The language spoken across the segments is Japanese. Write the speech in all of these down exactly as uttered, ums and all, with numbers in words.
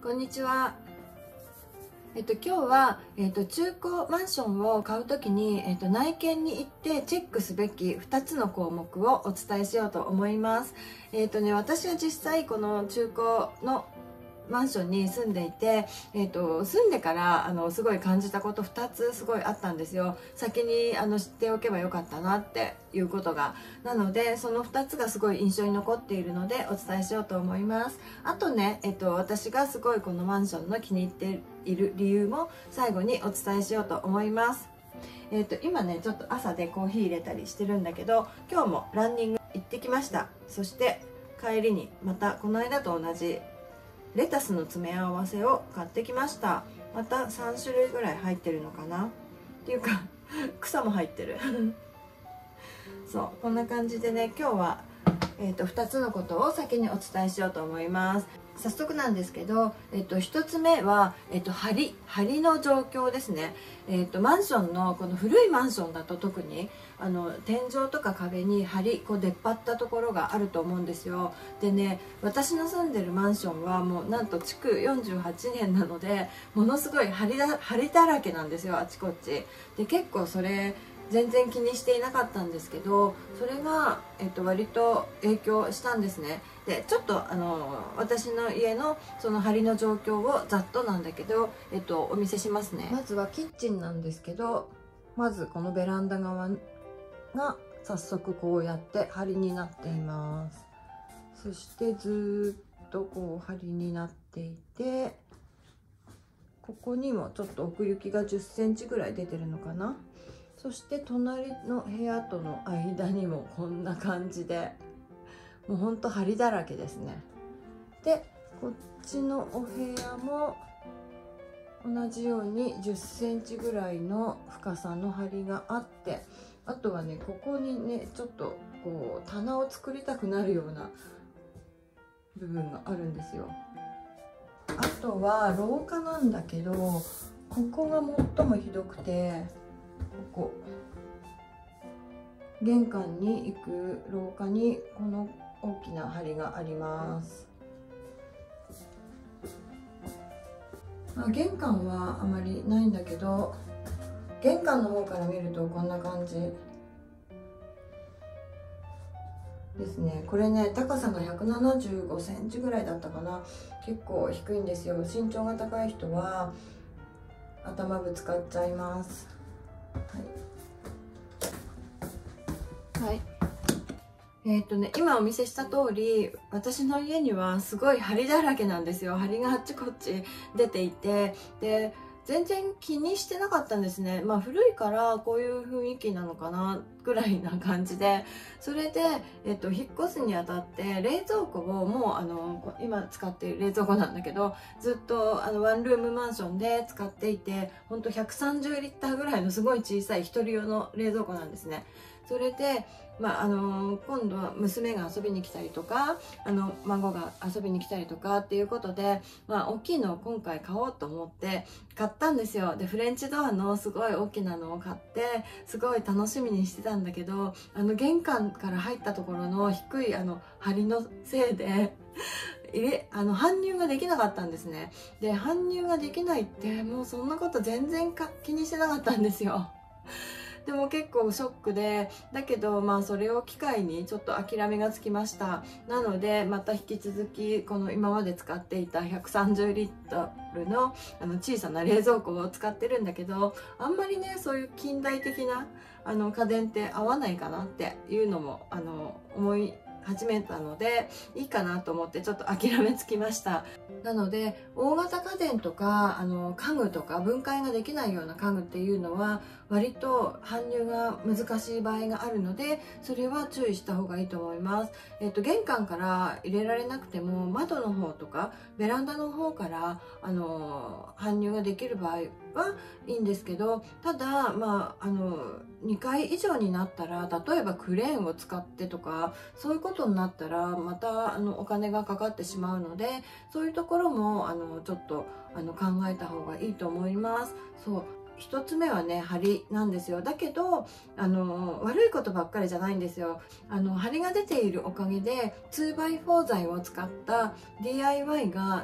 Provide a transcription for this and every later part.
こんにちは。えっと、今日は、えっと、中古マンションを買うときに、えっと、内見に行ってチェックすべきふたつの項目をお伝えしようと思います。えっとね、私は実際この中古のマンションに住んでいて、えー、と住んでからあのすごい感じたことふたつすごいあったんですよ。先にあの知っておけばよかったなっていうことが。なのでそのふたつがすごい印象に残っているのでお伝えしようと思います。あとね、えー、と私がすごいこのマンションの気に入っている理由も最後にお伝えしようと思います。えー、と今ねちょっと朝でコーヒー入れたりしてるんだけど、今日もランニング行ってきました。そして帰りにまたこの間と同じレタスの詰め合わせを買ってきました。またさんしゅるいぐらい入ってるのかなっていうか草も入ってるそうこんな感じでね、今日は、えー、とふたつのことを先にお伝えしようと思います。早速なんですけど、えー、とひとつめは、えー、と梁梁の状況ですね。えー、とマンションのこの古いマンションだと特にあの天井とか壁に梁こう出っ張ったところがあると思うんですよ。でね、私の住んでるマンションはもうなんと築よんじゅうはちねんなので、ものすごい梁だ梁だらけなんですよ、あちこちで。結構それ全然気にしていなかったんですけど、それが、えっと、割と影響したんですね。でちょっとあの私の家のその梁の状況をざっとなんだけど、えっと、お見せしますね。まずはキッチンなんですけど、まずこのベランダ側が早速こうやって梁になっています。そしてずっとこう梁になっていて、ここにもちょっと奥行きがじゅっセンチぐらい出てるのかな。そして隣の部屋との間にもこんな感じで、もうほんと梁だらけですね。でこっちのお部屋も同じようにじゅっセンチぐらいの深さの梁があって、あとはねここにねちょっとこう棚を作りたくなるような部分があるんですよ。あとは廊下なんだけど、ここが最もひどくて、ここ玄関に行く廊下にこの大きな梁があります。まあ、玄関はあまりないんだけど、玄関の方から見るとこんな感じですね。これね高さがひゃくななじゅうごセンチぐらいだったかな。結構低いんですよ。身長が高い人は頭ぶつかっちゃいます。はい、はい、えーっとね今お見せした通り、私の家にはすごい梁だらけなんですよ。梁があっちこっち出ていて、で全然気にしてなかったんですね。まあ古いからこういう雰囲気なのかなぐらいな感じで、それで、えっと、引っ越すにあたって冷蔵庫をもうあの今使っている冷蔵庫なんだけど、ずっとあのワンルームマンションで使っていて、ほんとひゃくさんじゅうリッターぐらいのすごい小さい一人用の冷蔵庫なんですね。それで、まあ、あの今度は娘が遊びに来たりとか、あの孫が遊びに来たりとかっていうことで、まあ、大きいのを今回買おうと思って買ったんですよ。でフレンチドアのすごい大きなのを買ってすごい楽しみにしてたんだけど、あの玄関から入ったところの低いあの梁のせいで入れあの搬入ができなかったんですね。で搬入ができないって、もうそんなこと全然か気にしてなかったんですよ。でも結構ショックで、だけどまあそれを機会にちょっと諦めがつきました。なのでまた引き続きこの今まで使っていたひゃくさんじゅうリットルのあの小さな冷蔵庫を使ってるんだけど、あんまりねそういう近代的なあの家電って合わないかなっていうのもあの思い始めたので、いいかなと思ってちょっと諦めつきました。なので大型家電とかあの家具とか分解ができないような家具っていうのは割と搬入が難しい場合があるので、それは注意した方がいいと思います。えっと、玄関から入れられなくても窓の方とかベランダの方からあの搬入ができる場合はいいんですけど、ただまああのにかい以上になったら、例えばクレーンを使ってとかそういうことになったらまたあのお金がかかってしまうので、そういうところもあのちょっとあの考えた方がいいと思います。そう一つ目はね梁なんですよ。だけどあの悪いことばっかりじゃないんですよ。あの梁が出ているおかげで ツーバイフォー 材を使った ディーアイワイ が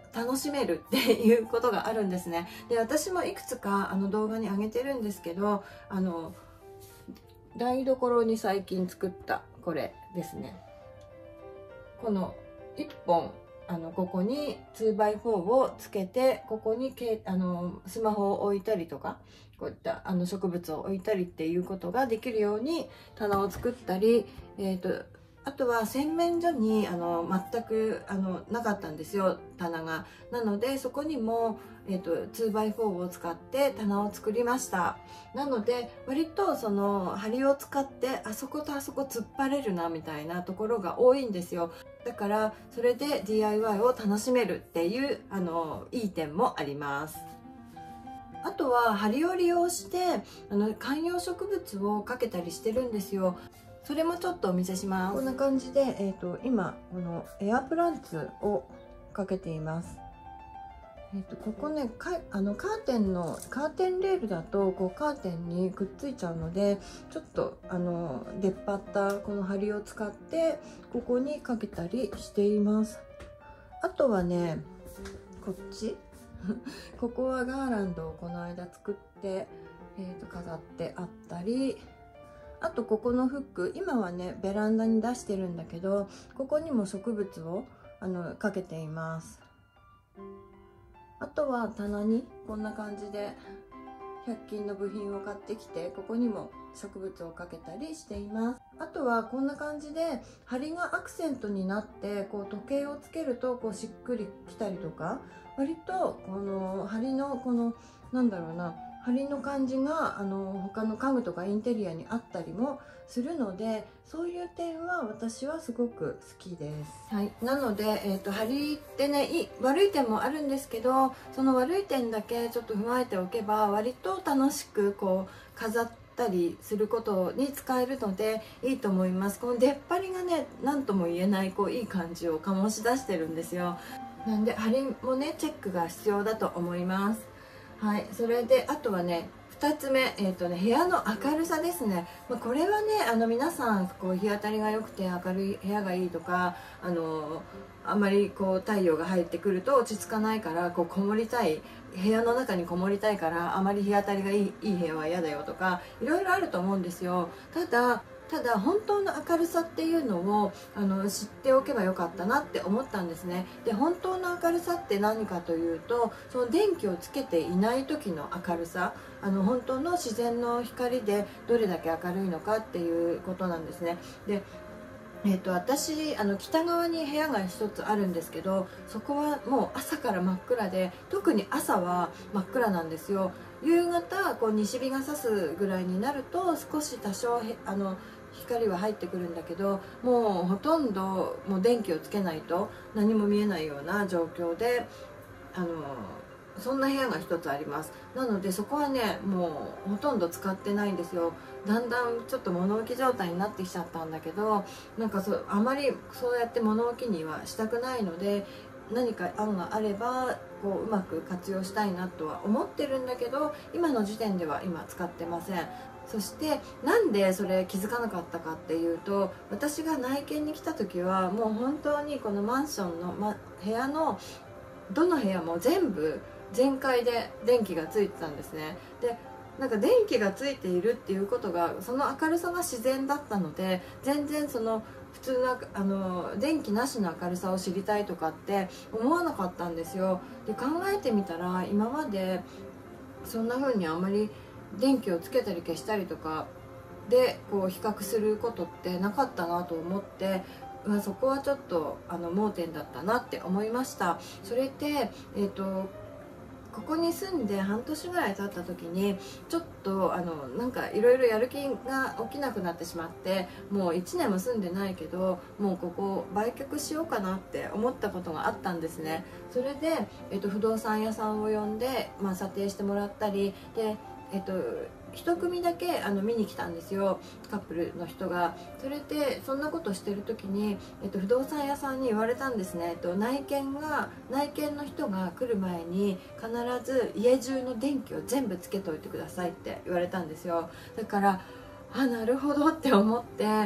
楽しめるっていうことがあるんですね。で、私もいくつかあの動画に上げてるんですけど、あの台所に最近作ったこれですね。このいっぽんあのここに ツーバイフォー をつけて、ここにけあのスマホを置いたりとか、こういったあの植物を置いたりっていうことができるように棚を作ったり、えーとあとは洗面所にあの全くあのなかったんですよ、棚が。なのでそこにも、えーと ツーバイフォー を使って棚を作りました。なので割とその針を使ってあそことあそこ突っ張れるなみたいなところが多いんですよ。だからそれで ディーアイワイ を楽しめるっていうあのいい点もあります。あとは針を利用してあの観葉植物をかけたりしてるんですよ。それもちょっとお見せします。こんな感じで、えーと、今このエアプランツをかけています。えーと、ここねかあのカーテンのカーテンレールだとこうカーテンにくっついちゃうので、ちょっとあの出っ張ったこの針を使ってここにかけたりしています。あとはねこっちここはガーランドをこの間作って、えーと飾ってあったり、あとここのフック、今はねベランダに出してるんだけど、ここにも植物をあのかけています。あとは棚にこんな感じでひゃく均の部品を買ってきて、ここにも植物をかけたりしています。あとはこんな感じで針がアクセントになって、こう時計をつけるとこうしっくりきたりとか、割とこの針のこのなんだろうな針の感じがあの他の家具とかインテリアにあったりもするので、そういう点は私はすごく好きです。はい、なので、えーと、針ってねいい悪い点もあるんですけど、その悪い点だけちょっと踏まえておけば割と楽しくこう飾ったりすることに使えるのでいいと思います。この出っ張りがね何とも言えないこういい感じを醸し出してるんですよ。なんで針もねチェックが必要だと思います。はい、それであとはねふたつめ、えーとね、部屋の明るさですね。まあ、これはねあの皆さんこう日当たりが良くて明るい部屋がいいとか、あのあまりこう太陽が入ってくると落ち着かないからこうこもりたい、部屋の中にこもりたいからあまり日当たりがいい、いい部屋は嫌だよとかいろいろあると思うんですよ。ただただ本当の明るさっていうのをあの知っておけばよかったなって思ったんですね。で本当の明るさって何かというと、その電気をつけていない時の明るさ、あの本当の自然の光でどれだけ明るいのかっていうことなんですね。でえー、と私あの北側に部屋が一つあるんですけど、そこはもう朝から真っ暗で、特に朝は真っ暗なんですよ。夕方こう西日が差すぐらいになると少し多少へあの光は入ってくるんだけど、もうほとんどもう電気をつけないと何も見えないような状況で、あのそんな部屋が一つあります。なのでそこはねもうほとんど使ってないんですよ。だんだんちょっと物置状態になってきちゃったんだけど、なんかそあまりそうやって物置にはしたくないので、何か案があればこううまく活用したいなとは思ってるんだけど、今の時点では今使ってません。そしてなんでそれ気づかなかったかっていうと、私が内見に来た時はもう本当にこのマンションの、ま、部屋のどの部屋も全部全開で電気がついてたんですね。でなんか電気がついているっていうことが、その明るさが自然だったので、全然その普通のあの電気なしの明るさを知りたいとかって思わなかったんですよ。で考えてみたら今までそんな風にあんまり電気をつけたり消したりとかでこう比較することってなかったなと思って、まあ、そこはちょっとあの盲点だったなって思いました。それで、えーとここに住んで半年ぐらい経った時にちょっとあのなんかいろいろやる気が起きなくなってしまって、もういちねんも住んでないけどもうここ売却しようかなって思ったことがあったんですね。それで、えっと、不動産屋さんを呼んで、まあ、査定してもらったりで、えっと一組だけあの見に来たんですよ、カップルの人が。それでそんなことしてる時に、えっと、不動産屋さんに言われたんですね。えっと、内見が内見の人が来る前に必ず家中の電気を全部つけておいてくださいって言われたんですよ。だからあなるほどって思って、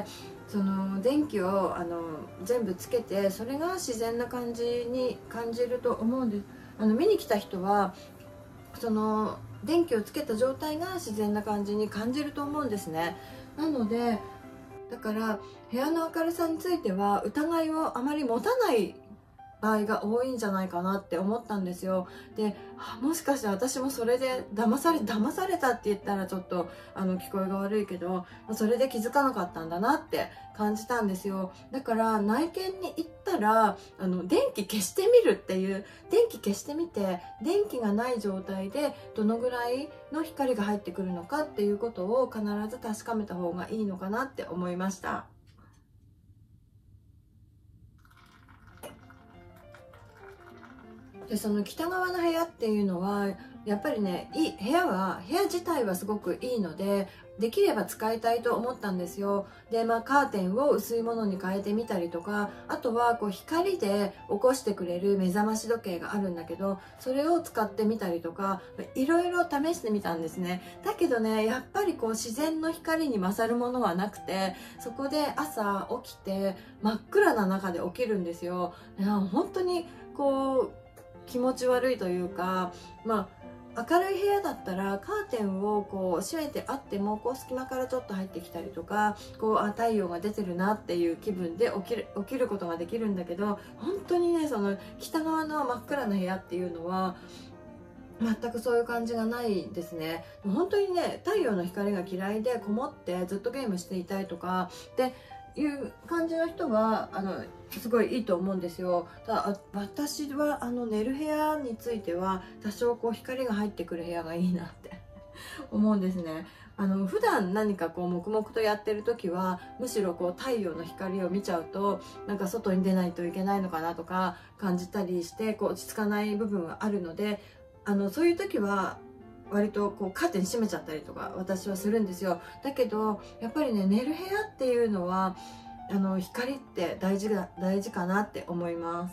その電気をあの全部つけて、それが自然な感じに感じると思うんです。あの見に来た人はその電気をつけた状態が自然な感じに感じると思うんですね。なのでだから部屋の明るさについては疑いをあまり持たない場合が多いんじゃないかなって思ったんですよ。で、もしかして私もそれで騙され騙されたって言ったらちょっとあの聞こえが悪いけど、それで気づかなかったんだなって感じたんですよ。だから内見に行ったらあの電気消してみるっていう、電気消してみて電気がない状態でどのぐらいの光が入ってくるのかっていうことを必ず確かめた方がいいのかなって思いました。でその北側の部屋っていうのはやっぱりね、いい部屋は部屋自体はすごくいいので、できれば使いたいと思ったんですよ。でまあカーテンを薄いものに変えてみたりとか、あとはこう光で起こしてくれる目覚まし時計があるんだけど、それを使ってみたりとかいろいろ試してみたんですね。だけどね、やっぱりこう自然の光に勝るものはなくて、そこで朝起きて真っ暗な中で起きるんですよ。本当にこう気持ち悪いというか、まあ明るい部屋だったらカーテンをこう閉めてあってもこう隙間からちょっと入ってきたりとか、こうあ太陽が出てるなっていう気分で起きる起きることができるんだけど、本当にねその北側の真っ暗な部屋っていうのは全くそういう感じがないですね。本当にね、太陽の光が嫌いでこもってずっとゲームしていたいとかでいう感じの人はあのすごいいいと思うんですよ。ただ私はあの寝る部屋については多少こう光が入ってくる部屋がいいなって思うんですね。あの普段何かこう黙々とやってる時はむしろこう太陽の光を見ちゃうとなんか外に出ないといけないのかなとか感じたりしてこう落ち着かない部分はあるので、あのそういう時は割とこうカーテン閉めちゃったりとか私はするんですよ。だけどやっぱりね、寝る部屋っていうのはあの光って大事が大事かなって思います。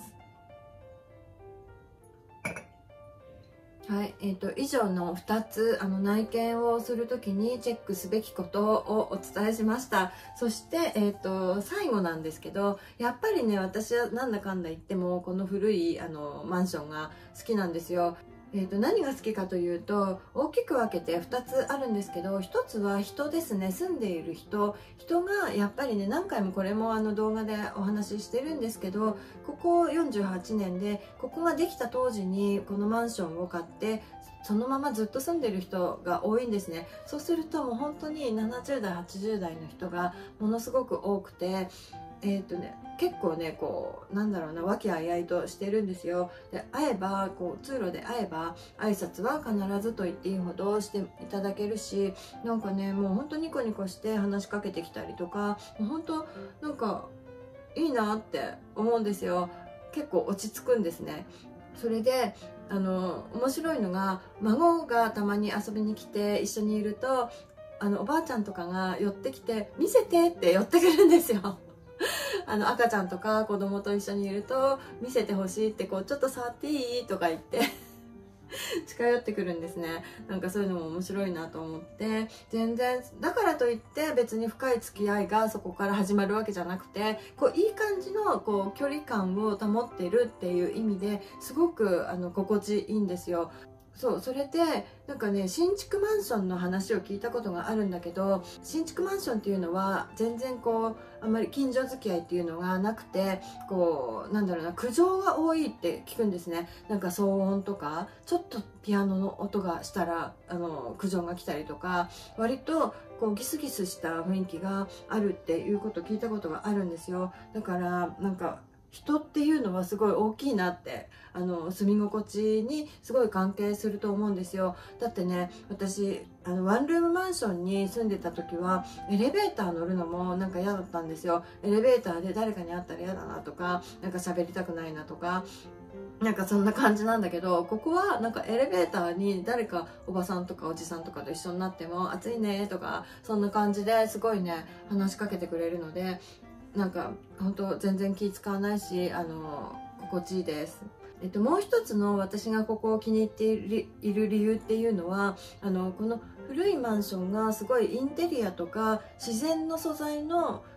はい、えーと、以上のふたつあの内見をするときにチェックすべきことをお伝えしました。そして、えーと、最後なんですけど、やっぱりね私はなんだかんだ言ってもこの古いあのマンションが好きなんですよ。えー、と何が好きかというと大きく分けてふたつあるんですけど、ひとつは人ですね。住んでいる人人がやっぱりね、何回もこれもあの動画でお話ししてるんですけど、ここよんじゅうはちねんでここができた当時にこのマンションを買ってそのままずっと住んでる人が多いんですね。そうするともう本当にななじゅうだいはちじゅうだいの人がものすごく多くて、えーとね、結構ねこうなんだろうな、和気あいあいとしてるんですよ。で会えばこう通路で会えば挨拶は必ずと言っていいほどしていただけるし、なんかねもうほんとニコニコして話しかけてきたりとか、もうほんとなんかいいなって思うんですよ。結構落ち着くんですね。それであの面白いのが、孫がたまに遊びに来て一緒にいるとあのおばあちゃんとかが寄ってきて見せてって寄ってくるんですよ。あの赤ちゃんとか子供と一緒にいると見せてほしいってこうちょっと触っていいとか言って近寄ってくるんですね。なんかそういうのも面白いなと思って、全然だからといって別に深い付き合いがそこから始まるわけじゃなくて、こういい感じのこう距離感を保ってるっていう意味ですごくあの心地いいんですよ。そう、それでなんかね、新築マンションの話を聞いたことがあるんだけど、新築マンションっていうのは全然こうあんまり近所付き合いっていうのがなくて、こうなんだろうな、苦情が多いって聞くんですね。なんか騒音とかちょっとピアノの音がしたらあの苦情が来たりとか、割とこうギスギスした雰囲気があるっていうことを聞いたことがあるんですよ。だからなんか人っていうのはすごい大きいなって、あの住み心地にすごい関係すると思うんですよ。だってね、私あのワンルームマンションに住んでた時はエレベーター乗るのもなんか嫌だったんですよ。エレベーターで誰かに会ったら嫌だなとか、なんか喋りたくないなとか、なんかそんな感じなんだけど、ここはなんかエレベーターに誰かおばさんとかおじさんとかと一緒になっても暑いねとかそんな感じですごいね話しかけてくれるので、なんか本当全然気使わないし、あの心地いいです。えっと、もう一つの私がここを気に入っている理由っていうのは、あのこの古いマンションがすごいインテリアとか自然の素材の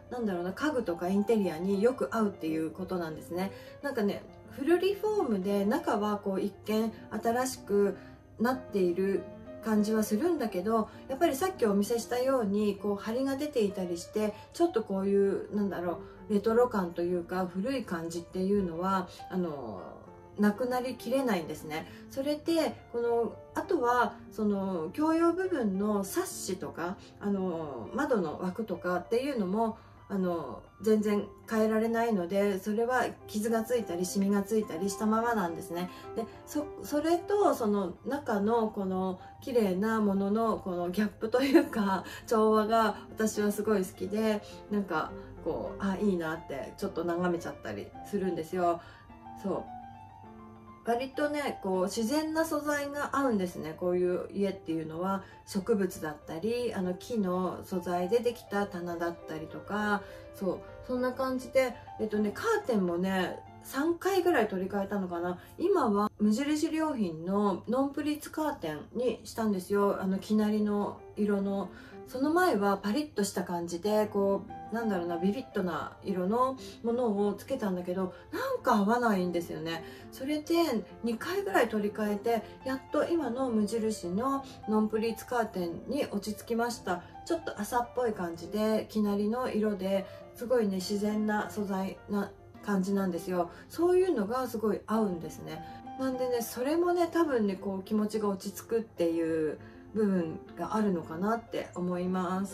なんだろうな、家具とかインテリアによく合うっていうことなんですね。なんかね、フルリフォームで中はこう一見新しくなっている感じはするんだけど、やっぱりさっきお見せしたようにこう張りが出ていたりして、ちょっとこういうなんだろうレトロ感というか古い感じっていうのはあのなくなりきれないんですね。それでこのあとはその共用部分のサッシとかあの窓の枠とかっていうのもあの全然変えられないので、それは傷がついたりシミがついたりしたままなんですね。で そ, それとその中のこの綺麗なもののこのギャップというか調和が私はすごい好きで、なんかこうあいいなってちょっと眺めちゃったりするんですよ。そう割とねこう自然な素材が合うんですね。こういう家っていうのは植物だったりあの木の素材でできた棚だったりとか、そうそんな感じで、えっとねカーテンもねさんかいぐらい取り替えたのかな。今は無印良品のノンプリーツカーテンにしたんですよ。あの生成りの色の。その前はパリッとした感じでこうなんだろうなビビッドな色のものをつけたんだけど、なんか合わないんですよね。それでにかいぐらい取り替えてやっと今の無印のノンプリーツカーテンに落ち着きました。ちょっと朝っぽい感じで生成りの色ですごいね自然な素材な感じなんですよ。そういうのがすごい合うんですね。なんでねそれもね多分ねこう気持ちが落ち着くっていう部分があるのかなって思います。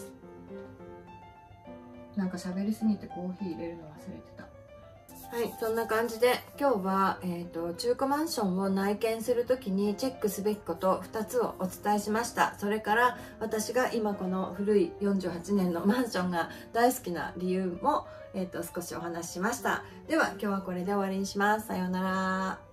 なんか喋りすぎてコーヒー入れるの忘れてた。はい、そんな感じで今日は、えーと、中古マンションを内見するときにチェックすべきことふたつをお伝えしました。それから私が今この古いよんじゅうはちねんのマンションが大好きな理由も、えーと、少しお話ししました。では今日はこれで終わりにします。さようなら。